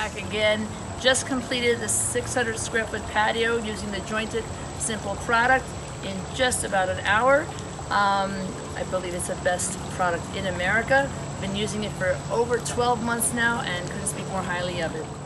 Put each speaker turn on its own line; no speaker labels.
back again. Just completed the 600 square foot patio using the jointed simple product in just about an hour. I believe it's the best product in America. Been using it for over 12 months now and couldn't speak more highly of it.